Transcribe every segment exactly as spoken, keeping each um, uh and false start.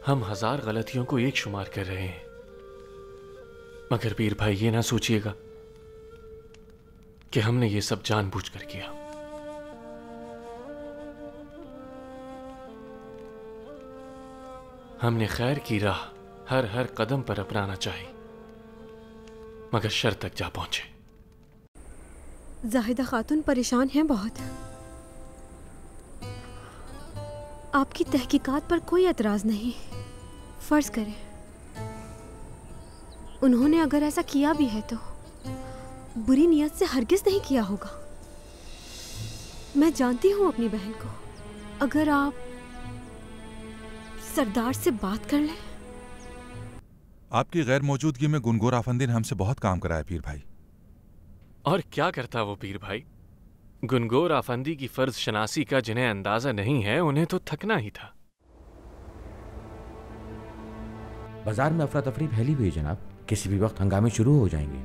हम हजार गलतियों को एक शुमार कर रहे हैं, मगर पीर भाई ये ना सोचिएगा कि हमने ये सब जानबूझकर किया। हमने खैर की राह हर हर कदम पर अपनाना चाहिए, मगर शर तक जा पहुंचे। जाहिदा खातून परेशान हैं बहुत। आपकी तहकीकात पर कोई एतराज नहीं। फर्ज करें उन्होंने अगर ऐसा किया भी है तो बुरी नीयत से हरगिज नहीं किया होगा। मैं जानती हूँ अपनी बहन को। अगर आप सरदार से बात कर लें। आपकी गैर मौजूदगी में गुनगोर आफंदी ने हमसे बहुत काम कराया पीर भाई। और क्या करता वो पीर भाई? गुनगोर आफंदी की फर्ज शनासी का जिन्हें अंदाजा नहीं है, उन्हें तो थकना ही था। बाजार में अफरा तफरी फैली हुई है जनाब, किसी भी वक्त हंगामे शुरू हो जाएंगे।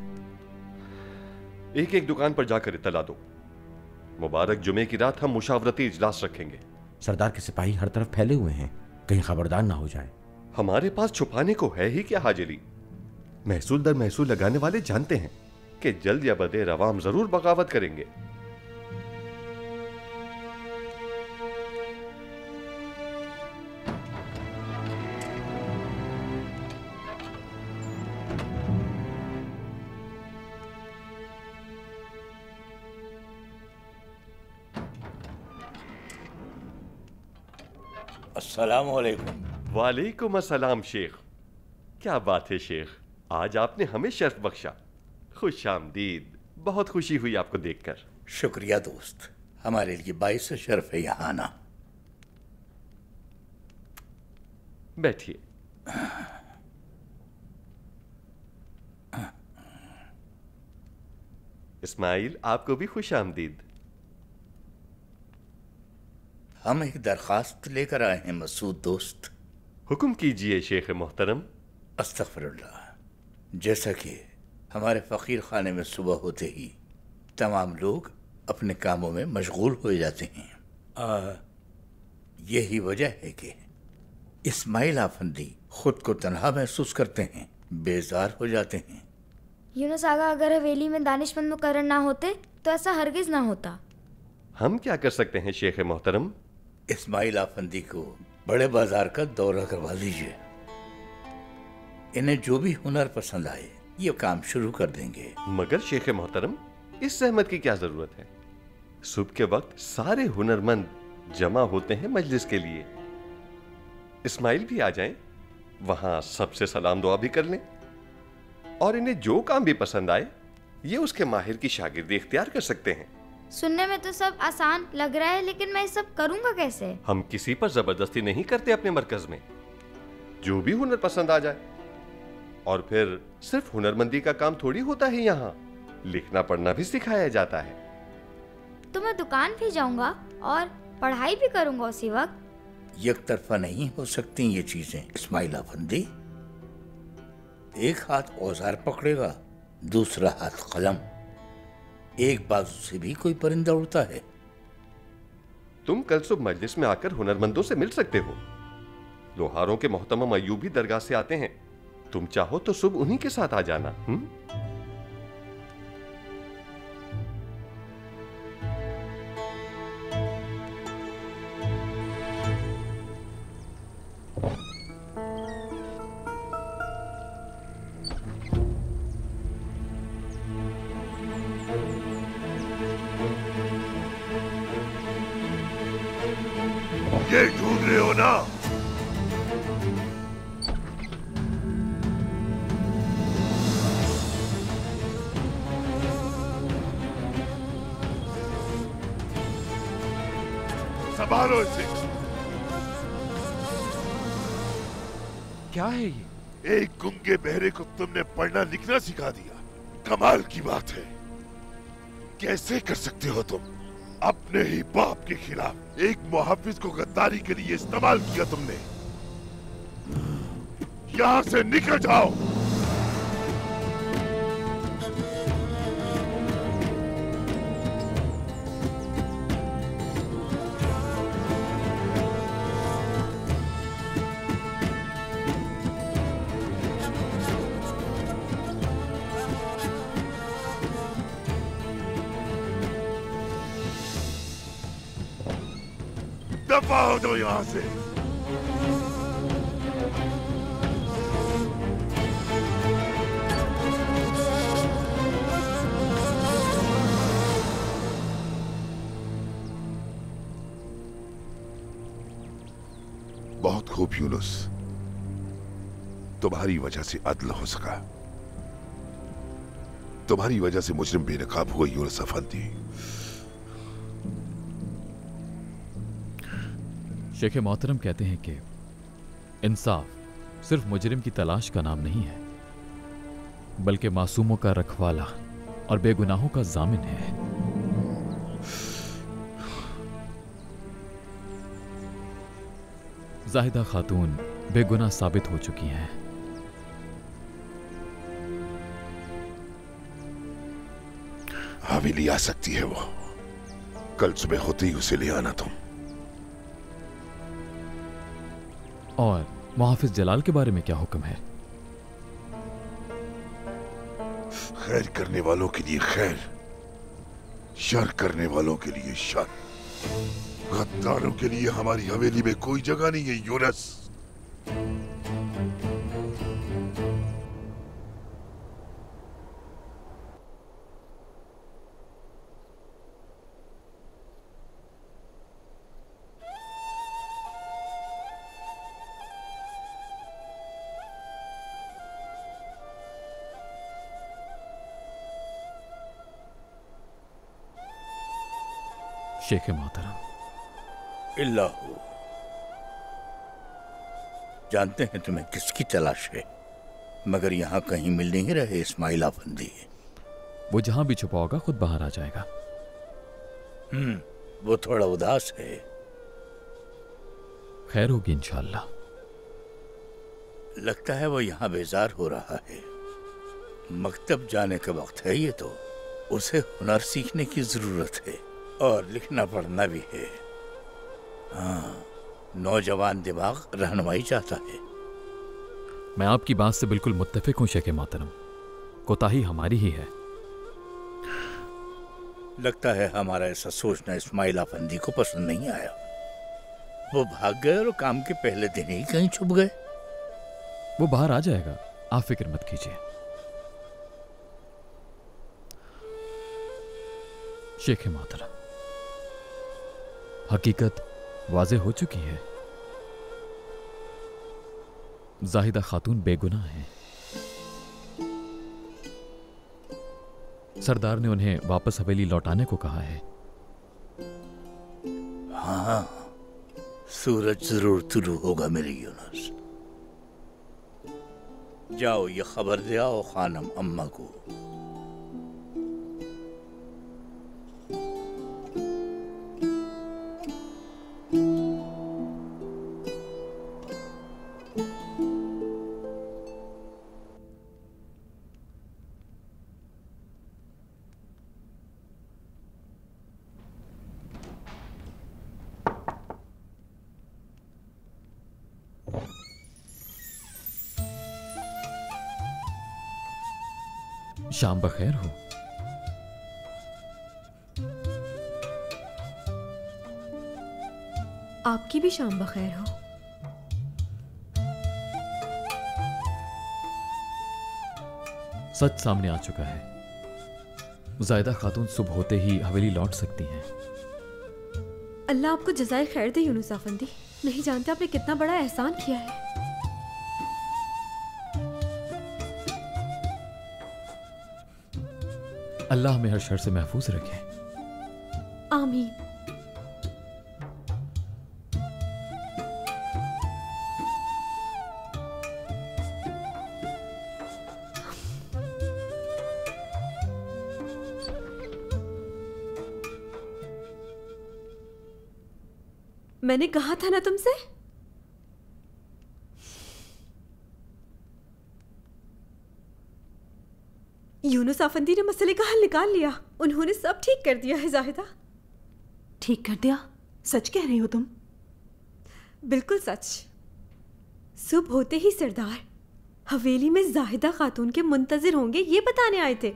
एक एक दुकान पर जाकर इत्तला दो। मुबारक जुमे की रात हम मुशावरती इजलास रखेंगे। सरदार के सिपाही हर तरफ फैले हुए हैं, कहीं खबरदार ना हो जाए। हमारे पास छुपाने को है ही क्या हाजिरी। महसूल दर महसूल लगाने वाले जानते हैं कि जल्द या बदेर अवाम जरूर बगावत करेंगे। अस्सलामु अलैकुम। वालेकुम अस्सलाम शेख। क्या बात है शेख, आज आपने हमें शर्फ बख्शा। खुश आमदीद। बहुत खुशी हुई आपको देखकर। शुक्रिया दोस्त, हमारे लिए बाइस शर्फ है यहाँ आना। बैठिए। इस्माइल, आपको भी खुश आमदीद। हम एक दरखास्त लेकर आए हैं मसूद दोस्त। हुक्म कीजिए शेख मोहतरम। अस्तगफिरुल्लाह। जैसा कि हमारे फकीर खाने में सुबह होते ही तमाम लोग अपने कामों में मशगूल हो जाते हैं, आ, यही वजह है कि इस्माइल आफंदी खुद को तन्हा महसूस करते हैं, बेजार हो जाते हैं। यूनुस आगा अगर हवेली में दानिशमंद मुकर्रर ना होते तो ऐसा हरगिज ना होता। हम क्या कर सकते हैं शेख मोहतरम? इस्माइल आफंदी को बड़े बाजार का दौरा करवा लीजिए। इन्हें जो भी हुनर पसंद आए ये काम शुरू कर देंगे। मगर शेख मोहतरम, इस सहमत की क्या जरूरत है? सुबह के वक्त सारे हुनरमंद जमा होते हैं मजलिस के लिए। इस्माइल भी आ जाएं, वहां सबसे सलाम दुआ भी कर लें, और इन्हें जो काम भी पसंद आए ये उसके माहिर की शागिर्दी इख्तियार कर सकते हैं। सुनने में तो सब आसान लग रहा है, लेकिन मैं ये सब करूंगा कैसे? हम किसी पर जबरदस्ती नहीं करते अपने मरकज में। जो भी हुनर पसंद आ जाए। और फिर सिर्फ हुनरमंदी का काम थोड़ी होता है, यहाँ लिखना पढ़ना भी सिखाया जाता है। तो मैं दुकान भी जाऊंगा और पढ़ाई भी करूंगा उसी वक्त। एक तरफा नहीं हो सकती ये चीजें इस्माइल आफंदी। एक हाथ औजार पकड़ेगा, दूसरा हाथ कलम। एक बाजू से भी कोई परिंदा उड़ता है। तुम कल सुबह मजलिस में आकर हुनरमंदों से मिल सकते हो। लोहारों के मोहतरम अयूबी दरगाह से आते हैं। तुम चाहो तो सुबह उन्हीं के साथ आ जाना। हुँ? ये ढूंढ रहे हो ना? संभालो इसे। क्या है ये? एक गुंगे बहरे को तुमने पढ़ना लिखना सिखा दिया। कमाल की बात है। कैसे कर सकते हो तुम? अपने ही बाप के खिलाफ एक मुहफ्फिज को गद्दारी के लिए इस्तेमाल किया तुमने। यहां से निकल जाओ। दफा हो दो यहां से। बहुत खूब यूनुस, तुम्हारी वजह से अदल हो सका। तुम्हारी वजह से मुजरिम बेनकाब हुए यूनुस अफंदी। शेख मोहतरम कहते हैं कि इंसाफ सिर्फ मुजरिम की तलाश का नाम नहीं है, बल्कि मासूमों का रखवाला और बेगुनाहों का जामिन है। जाहिदा खातून बेगुनाह साबित हो चुकी हैं। हवेली आ सकती है वो। कल सुबह होते ही उसे ले आना तुम। और मुहाफिज जलाल के बारे में क्या हुक्म है? खैर करने वालों के लिए खैर, शर करने वालों के लिए शर। गद्दारों के लिए हमारी हवेली में कोई जगह नहीं है यूनुस। शेख मोहतरम, इल्लाहु, जानते हैं तुम्हें किसकी तलाश है, मगर यहां कहीं मिल नहीं रहे इस्माइल अफंदी। वो जहां भी छुपा होगा खुद बाहर आ जाएगा। हम्म, वो थोड़ा उदास है। खैर होगी इंशाअल्लाह। लगता है वो यहां बेजार हो रहा है। मकतब जाने का वक्त है ये तो। उसे हुनर सीखने की जरूरत है और लिखना पढ़ना भी है। हाँ, नौजवान दिमाग रहनुमाई चाहता है। मैं आपकी बात से बिल्कुल मुत्तफिक हूं शेख मोहतरम। कोताही हमारी ही है। लगता है हमारा ऐसा सोचना इस्माइल अफंदी को पसंद नहीं आया। वो भाग गए और काम के पहले दिन ही कहीं छुप गए। वो बाहर आ जाएगा, आप फिक्र मत कीजिए। शेख मोहतरम, हकीकत वाज़े हो चुकी है। जाहिदा खातून बेगुनाह है। सरदार ने उन्हें वापस हवेली लौटाने को कहा है। हाँ, सूरज जरूर तुलू होगा मेरी यूनुस। जाओ ये खबर दे आओ खानम अम्मा को। शाम बखैर हो। आपकी भी शाम बखैर हो। सच सामने आ चुका है। जायदा खातून सुबह होते ही हवेली लौट सकती हैं। अल्लाह आपको जज़ाए खैर दे यूनुस अफंदी। नहीं जानते आपने कितना बड़ा एहसान किया है। अल्लाह हमें हर शर से महफूज रखे। आमीन। मैंने कहा था ना तुमसे। यूनुस अफंदी ने मसले का हल निकाल लिया। उन्होंने सब ठीक कर दिया है जाहिदा। ठीक कर दिया? सच कह रही हो तुम? बिल्कुल सच। सुबह होते ही सरदार हवेली में जाहिदा खातून के मुंतजिर होंगे ये बताने आए थे।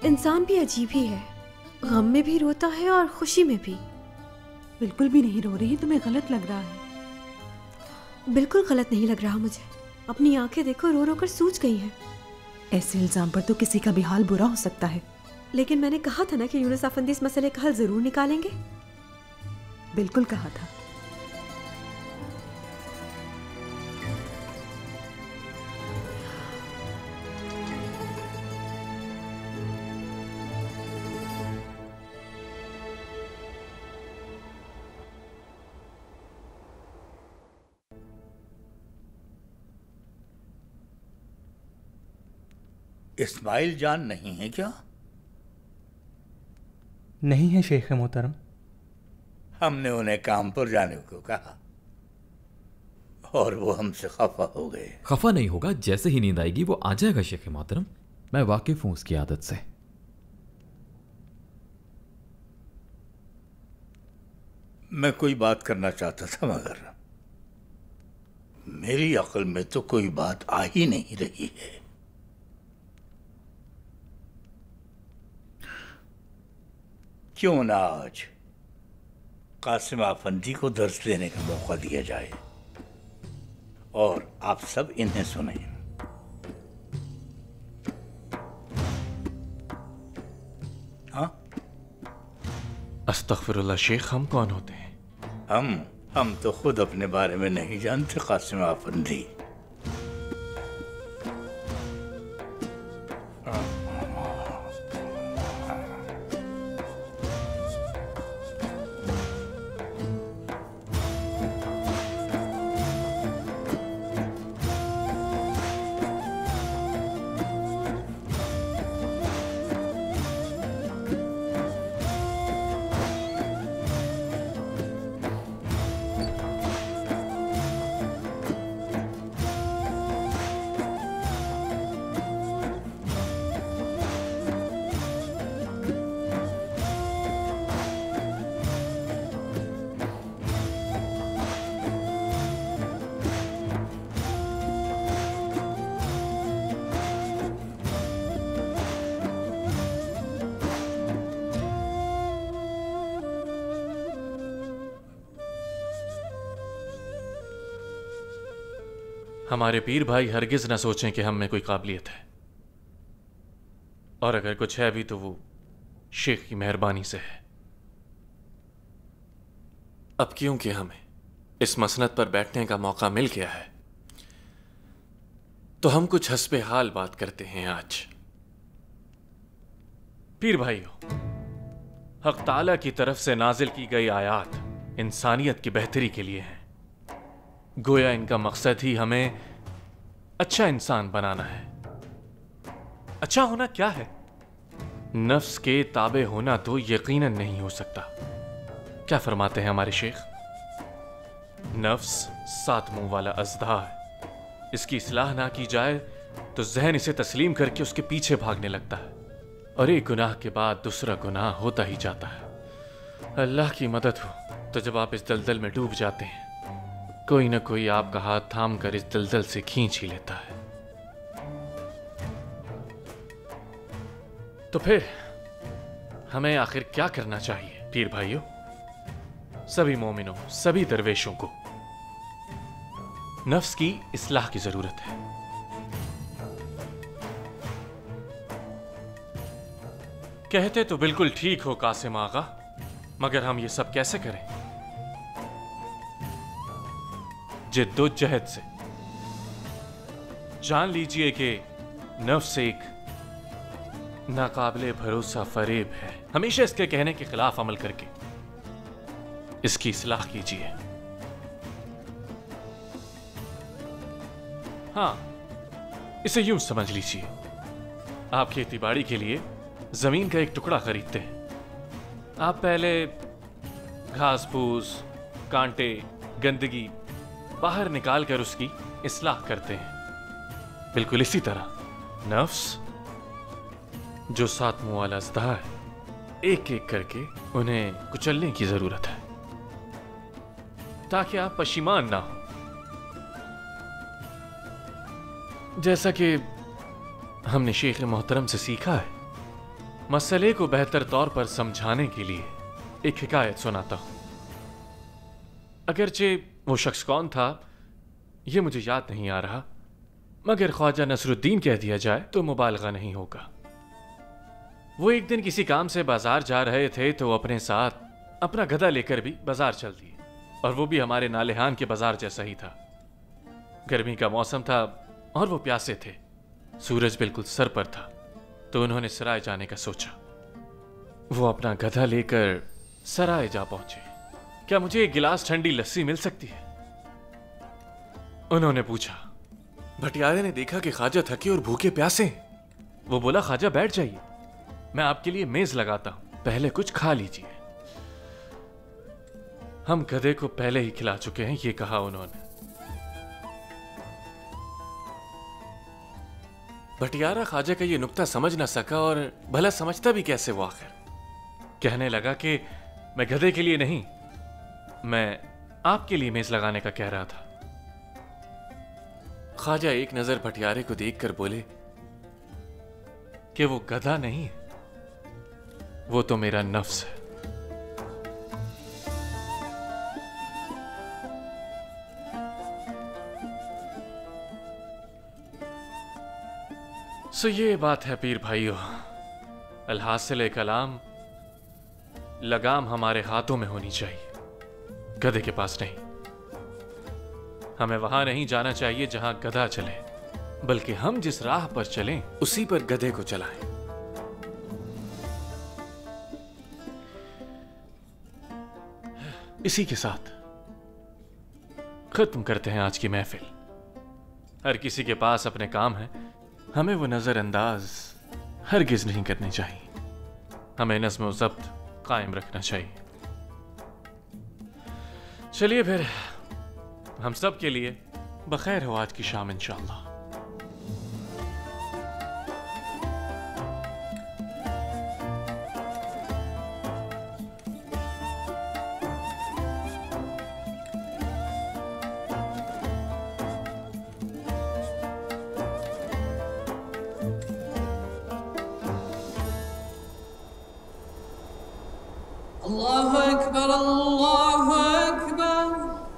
इंसान भी अजीब ही है, गम में भी रोता है और खुशी में भी। बिल्कुल भी नहीं रो रही, तुम्हें गलत लग रहा है। बिल्कुल गलत नहीं लग रहा मुझे। अपनी आंखें देखो, रो रो कर सूज गई हैं। ऐसे इल्जाम पर तो किसी का भी हाल बुरा हो सकता है। लेकिन मैंने कहा था ना कि यूनुस अफंदी इस मसले का हल जरूर निकालेंगे। बिल्कुल कहा था। इस्माइल जान नहीं है क्या? नहीं है शेख मोहतरम। हमने उन्हें काम पर जाने को कहा और वो हमसे खफा हो गए। खफा नहीं होगा, जैसे ही नींद आएगी वो आ जाएगा शेख मोहतरम। मैं वाकिफ हूं उसकी आदत से। मैं कोई बात करना चाहता था मगर मेरी अक्ल में तो कोई बात आ ही नहीं रही है। क्यों ना आज कासिम अफंदी को दर्स देने का मौका दिया जाए और आप सब इन्हें सुने। हाँ, अस्तगफिरुल्लाह शेख, हम कौन होते हैं? हम हम तो खुद अपने बारे में नहीं जानते कासिम अफंदी। हमारे पीर भाई हरगिज न सोचें कि हम में कोई काबिलियत है, और अगर कुछ है भी तो वो शेख की मेहरबानी से है। अब क्योंकि हमें इस मसनद पर बैठने का मौका मिल गया है तो हम कुछ हस्बे हाल बात करते हैं। आज पीर भाइयों, हक ताला की तरफ से नाजिल की गई आयात इंसानियत की बेहतरी के लिए हैं। गोया इनका मकसद ही हमें अच्छा इंसान बनाना है। अच्छा होना क्या है? नफ्स के ताबे होना तो यकीनन नहीं हो सकता। क्या फरमाते हैं हमारे शेख? नफ्स सात मुंह वाला अज़दा है, इसकी इस्लाह ना की जाए तो जहन इसे तस्लीम करके उसके पीछे भागने लगता है, और एक गुनाह के बाद दूसरा गुनाह होता ही जाता है। अल्लाह की मदद हो तो जब आप इस दलदल में डूब जाते हैं, कोई ना कोई आपका हाथ थाम कर इस दलदल से खींच ही लेता है। तो फिर हमें आखिर क्या करना चाहिए पीर भाइयों? सभी मोमिनों, सभी दरवेशों को नफ्स की इस्लाह की जरूरत है। कहते तो बिल्कुल ठीक हो कासिम आगा, मगर हम ये सब कैसे करें? जिद्दोजहद से। जान लीजिए कि नफ्स एक नाकाबिले भरोसा फरेब है। हमेशा इसके कहने के खिलाफ अमल करके इसकी इस्लाह कीजिए। हाँ, इसे यूं समझ लीजिए, आप खेतीबाड़ी के लिए जमीन का एक टुकड़ा खरीदते हैं। आप पहले घास फूस, कांटे, गंदगी बाहर निकाल कर उसकी इस्लाह करते हैं। बिल्कुल इसी तरह नफ्स, जो सात मुंह वाला अज़दा है, एक एक करके उन्हें कुचलने की जरूरत है ताकि आप पशीमान ना हो। जैसा कि हमने शेख मोहतरम से सीखा है मसले को बेहतर तौर पर समझाने के लिए एक हिकायत सुनाता हूं। अगरचे वो शख्स कौन था ये मुझे याद नहीं आ रहा, मगर ख्वाजा नसरुद्दीन कह दिया जाए तो मुबालगा नहीं होगा। वो एक दिन किसी काम से बाजार जा रहे थे तो अपने साथ अपना गधा लेकर भी बाजार चल दिए, और वो भी हमारे नालेहान के बाजार जैसा ही था। गर्मी का मौसम था और वो प्यासे थे, सूरज बिल्कुल सर पर था, तो उन्होंने सराय जाने का सोचा। वो अपना गधा लेकर सराय जा पहुंचे। क्या मुझे एक गिलास ठंडी लस्सी मिल सकती है? उन्होंने पूछा। भटियारे ने देखा कि ख्वाजा थके और भूखे प्यासे हैं। वो बोला, ख्वाजा बैठ जाइए, मैं आपके लिए मेज लगाता हूं, पहले कुछ खा लीजिए। हम गधे को पहले ही खिला चुके हैं, ये कहा उन्होंने। भटियारा ख्वाजा का ये नुक्ता समझ ना सका, और भला समझता भी कैसे वो आखिर। कहने लगा कि मैं गधे के लिए नहीं, मैं आपके लिए मेज लगाने का कह रहा था। ख्वाजा एक नजर भटियारे को देखकर बोले कि वो गधा नहीं है, वो तो मेरा नफ्स है। सो ये बात है पीर भाइयों, अलहासिल कलाम, लगाम हमारे हाथों में होनी चाहिए, गधे के पास नहीं। हमें वहां नहीं जाना चाहिए जहां गधा चले, बल्कि हम जिस राह पर चलें उसी पर गधे को चलाएं। इसी के साथ खत्म करते हैं आज की महफिल। हर किसी के पास अपने काम है, हमें वो नजरअंदाज हरगिज नहीं करने चाहिए। हमें नज़्म व ज़ब्त कायम रखना चाहिए। चलिए फिर, हम सब के लिए बखैर हो आज की शाम इंशाअल्लाह। अल्लाहु अकबर, अल्लाहु अकबर।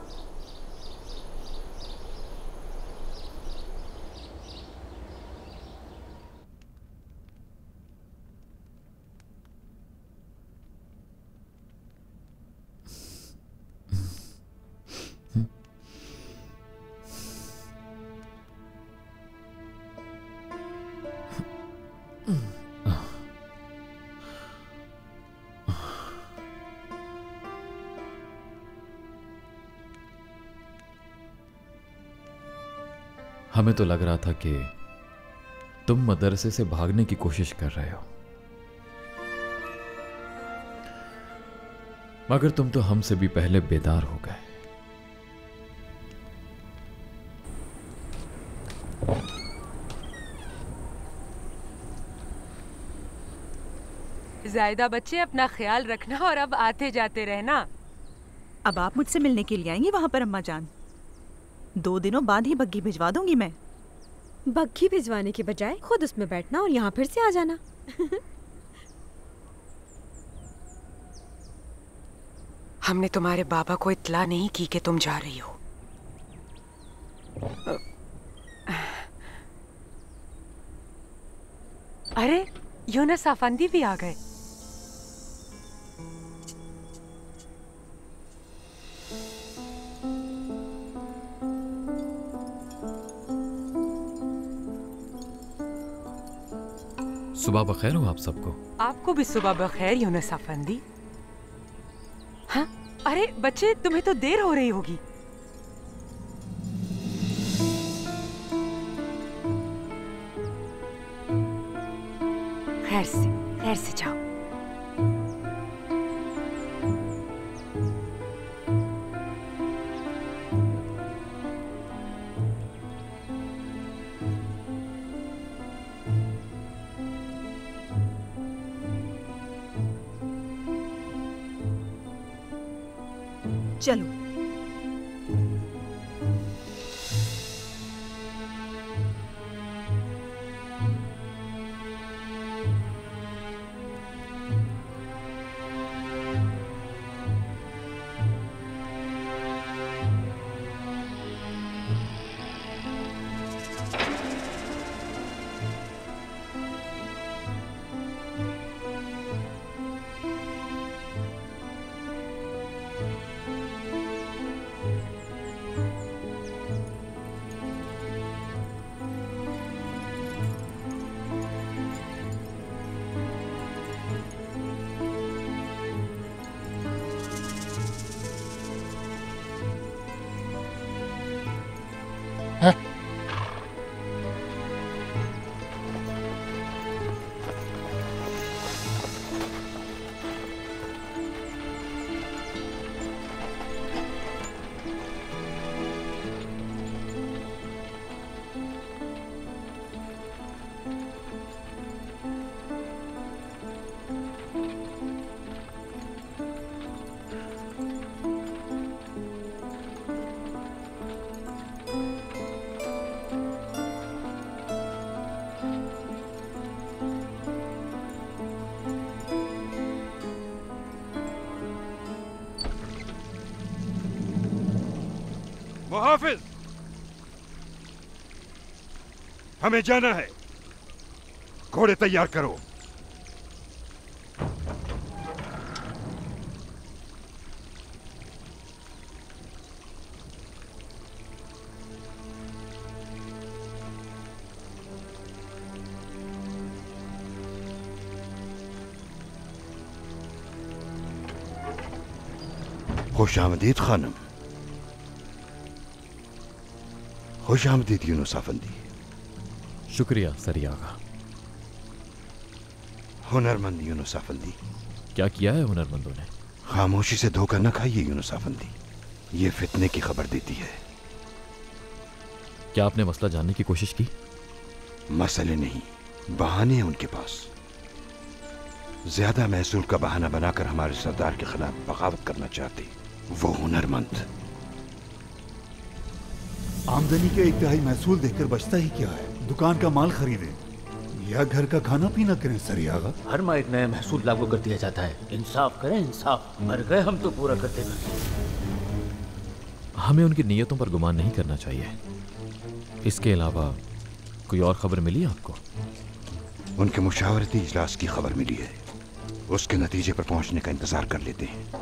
हमें तो लग रहा था कि तुम मदरसे से भागने की कोशिश कर रहे हो, मगर तुम तो हमसे भी पहले बेदार हो गए। जायदा बच्चे, अपना ख्याल रखना और अब आते जाते रहना। अब आप मुझसे मिलने के लिए आएंगी वहां पर अम्मा जान? दो दिनों बाद ही बग्घी भिजवा दूंगी मैं। बग्घी भिजवाने के बजाय खुद उसमें बैठना और यहाँ फिर से आ जाना। हमने तुम्हारे बाबा को इत्तला नहीं की कि तुम जा रही हो। अरे यूनुस अफंदी भी आ गए। सुबह बखैर हो आप सबको। आपको भी सुबह बखैर यूनुस अफंदी। हाँ, अरे बच्चे, तुम्हें तो देर हो रही होगी। खैर से खैर से जाओ। चलो। हमें जाना है। घोड़े तैयार करो। खुश आमदीद खानम। खुश आमदीद यूनुस अफंदी। शुक्रिया सरियागा। हुनरमंद यूनुस अफंदी। क्या किया है हुनरमंदों ने? खामोशी से धोखा न खाइए यूनुस अफंदी, ये फितने की खबर देती है। क्या आपने मसला जानने की कोशिश की? मसले नहीं, बहाने हैं उनके पास। ज्यादा महसूल का बहाना बनाकर हमारे सरदार के खिलाफ बगावत करना चाहते वो हुनरमंद। आमदनी के एक तिहाई महसूल देकर बचता ही क्या है? दुकान का माल खरीदें या घर का खाना पीना करें सरियागा। हर माह एक नया महसूल लागू कर दिया जाता है। इंसाफ करें इंसाफ, मर गए हम तो पूरा करते हैं। हमें उनकी नीयतों पर गुमान नहीं करना चाहिए। इसके अलावा कोई और खबर मिली आपको? उनके मुशावरती इजलास की खबर मिली है, उसके नतीजे पर पहुंचने का इंतजार कर लेते हैं।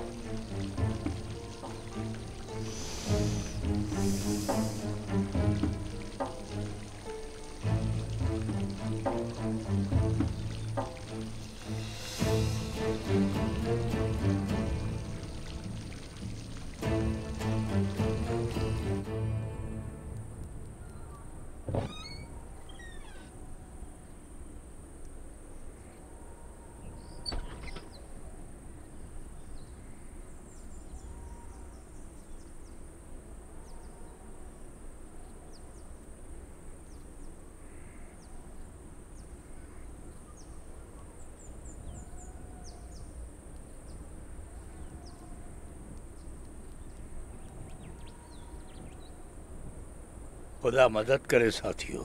खुदा मदद करे साथियों।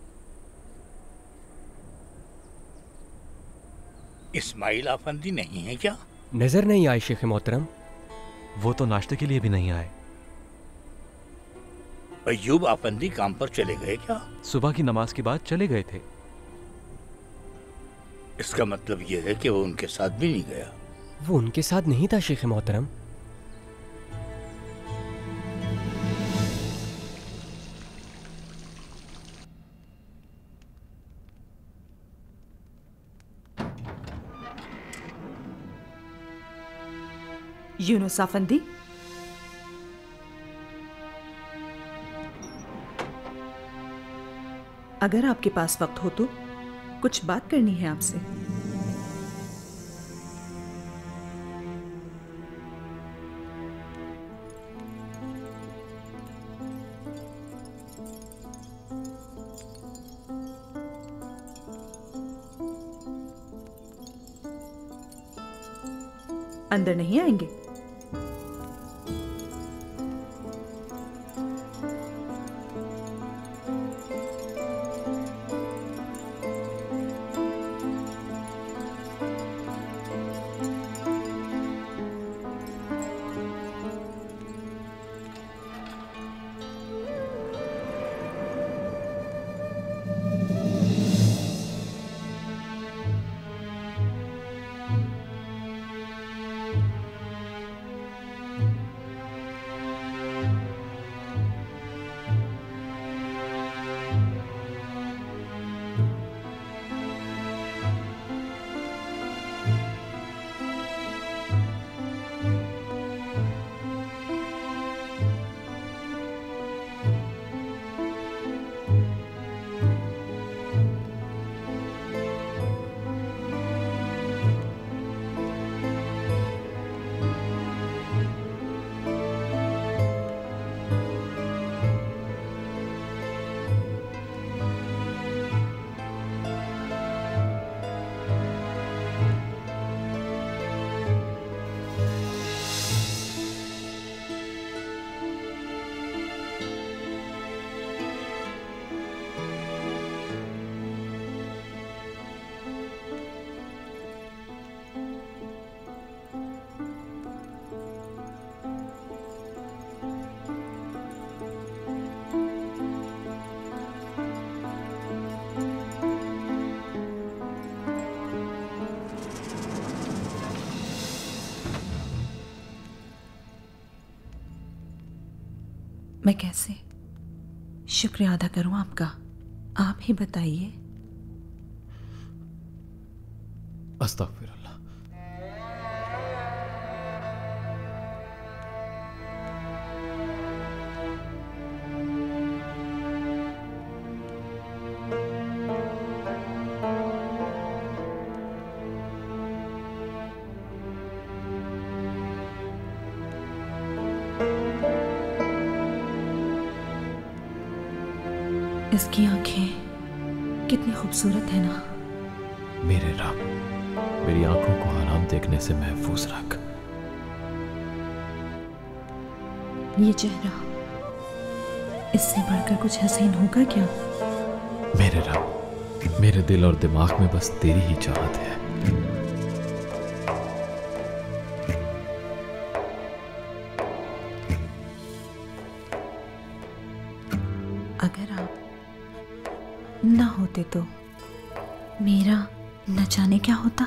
इस्माइल आफंदी नहीं है क्या? नजर नहीं आए शेख मोहतरम। वो तो नाश्ते के लिए भी नहीं आए। अय्यूब आफंदी काम पर चले गए क्या? सुबह की नमाज के बाद चले गए थे। इसका मतलब यह है कि वो उनके साथ भी नहीं गया। वो उनके साथ नहीं था शेख मोहतरम। यूनुस अफंदी, अगर आपके पास वक्त हो तो कुछ बात करनी है आपसे। अंदर नहीं आएंगे? मैं कैसे शुक्रिया अदा करूं आपका, आप ही बताइए। अस्तगफिरुल्लाह। इसकी आंखें कितनी खूबसूरत है ना। मेरे रब, मेरी आंखों को हराम देखने से महफूज रख। ये चेहरा, इससे बढ़कर कुछ हसीन होगा क्या? मेरे रब, मेरे दिल और दिमाग में बस तेरी ही चाहत है। अगर आप ना होते तो मेरा न जाने क्या होता।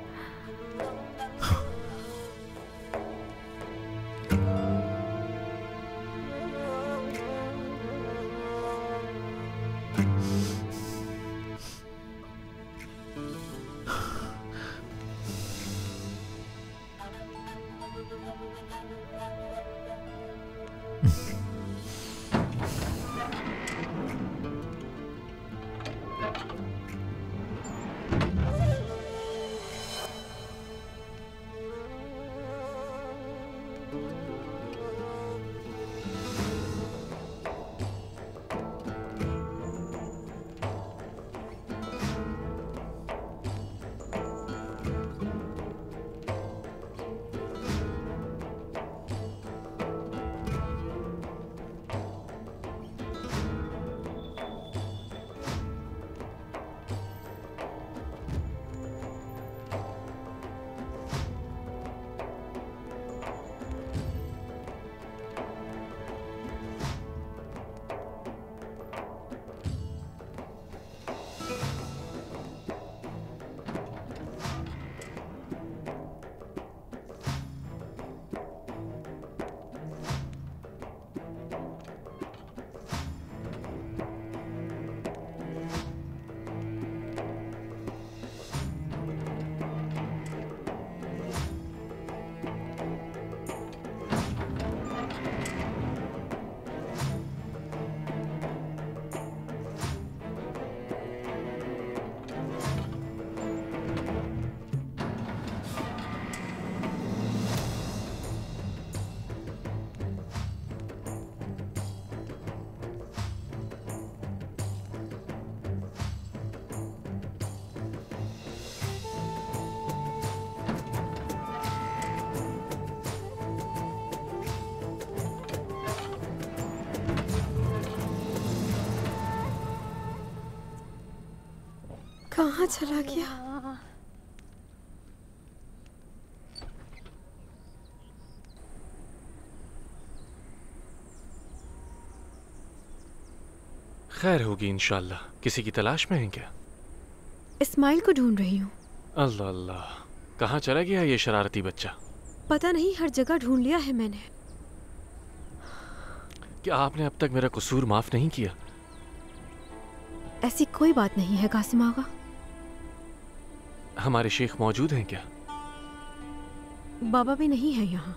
कहाँ चला गया? खैर होगी इंशाल्लाह। किसी की तलाश में हैं क्या? इस्माइल को ढूंढ रही हूँ। अल्लाह अल्लाह, कहाँ चला गया ये शरारती बच्चा? पता नहीं, हर जगह ढूंढ लिया है मैंने। क्या आपने अब तक मेरा कसूर माफ नहीं किया? ऐसी कोई बात नहीं है कासिम आगा। हमारे शेख मौजूद हैं क्या? बाबा भी नहीं है यहाँ।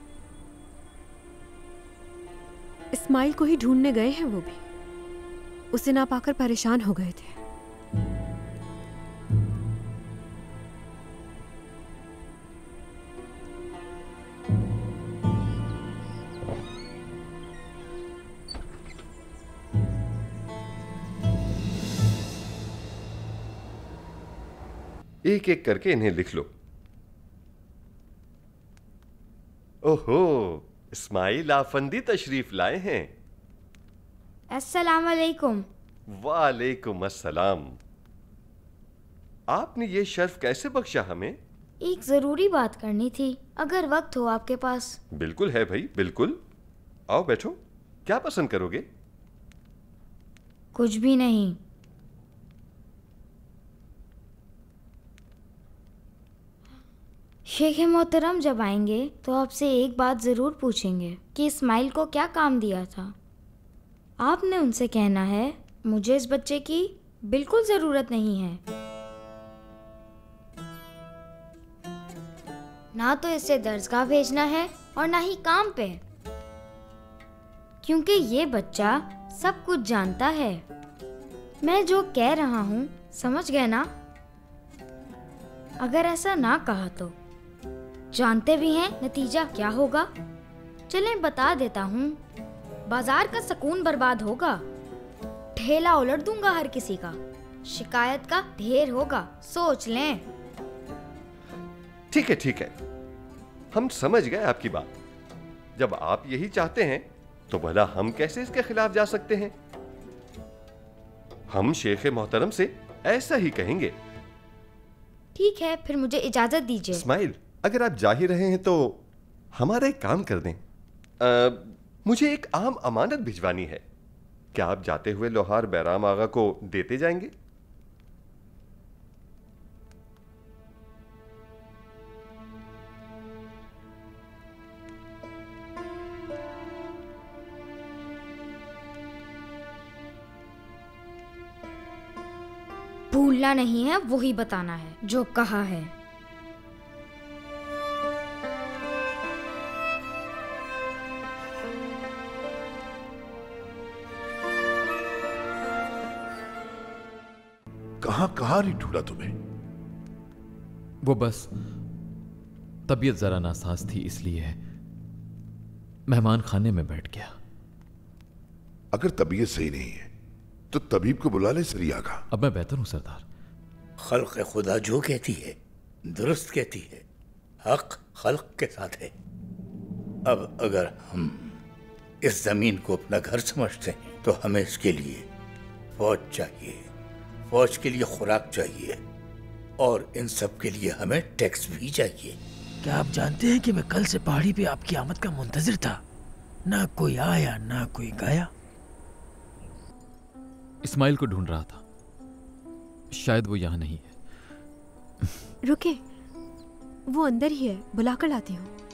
इस्माइल को ही ढूंढने गए हैं वो भी। उसे ना पाकर परेशान हो गए थे। एक एक करके इन्हें लिख लो। ओहो, इस्माइल आफंदी तशरीफ लाए हैं। अस्सलाम वालेकुम। वालेकुम अस्सलाम। आपने ये शर्फ कैसे बख्शा हमें? एक जरूरी बात करनी थी, अगर वक्त हो आपके पास। बिल्कुल है भाई, बिल्कुल। आओ बैठो। क्या पसंद करोगे? कुछ भी नहीं। शेख मोहतरम जब आएंगे तो आपसे एक बात जरूर पूछेंगे कि इस्माइल को क्या काम दिया था। आपने उनसे कहना है मुझे इस बच्चे की बिल्कुल जरूरत नहीं है। ना तो इसे दर्सगाह भेजना है और ना ही काम पे, क्योंकि ये बच्चा सब कुछ जानता है। मैं जो कह रहा हूँ समझ गए ना? अगर ऐसा ना कहा तो जानते भी हैं नतीजा क्या होगा। चलें बता देता हूँ, बाजार का सुकून बर्बाद होगा, ठेला उलट दूंगा हर किसी का, शिकायत का ढेर होगा, सोच लें। ठीक है ठीक है, हम समझ गए आपकी बात। जब आप यही चाहते हैं तो भला हम कैसे इसके खिलाफ जा सकते हैं? हम शेख मोहतरम से ऐसा ही कहेंगे। ठीक है, फिर मुझे इजाजत दीजिए। इस्माइल, अगर आप जा ही रहे हैं तो हमारा एक काम कर दें। आ, मुझे एक आम अमानत भिजवानी है, क्या आप जाते हुए लोहार बैराम आगा को देते जाएंगे? भूलना नहीं है, वही बताना है जो कहा है। कहां कहां नहीं ढूंढा तुम्हें? वो बस तबीयत जरा नासाज थी, इसलिए मेहमान खाने में बैठ गया। अगर तबीयत सही नहीं है तो तबीब को बुला ले सरिया का। अब मैं बेहतर हूं सरदार। खल्क खुदा जो कहती है दुरुस्त कहती है, हक खल्क के साथ है। अब अगर हम इस जमीन को अपना घर समझते हैं तो हमें इसके लिए फौज चाहिए, फौज के लिए खुराक चाहिए और इन सब के लिए हमें टैक्स भी चाहिए। क्या आप जानते हैं कि मैं कल से पहाड़ी पे आपकी आमद का मुंतजिर था? ना कोई आया ना कोई गया। इस्माइल को ढूंढ रहा था, शायद वो यहाँ नहीं है। रुके, वो अंदर ही है, बुलाकर लाती हूँ।